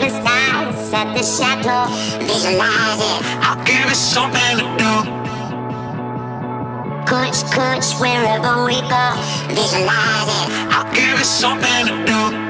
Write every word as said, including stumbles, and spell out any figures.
the stars, set the shadow, visualize it. I'll give it something to do. Kush, kush, wherever we go, visualize it. I'll give it something to do.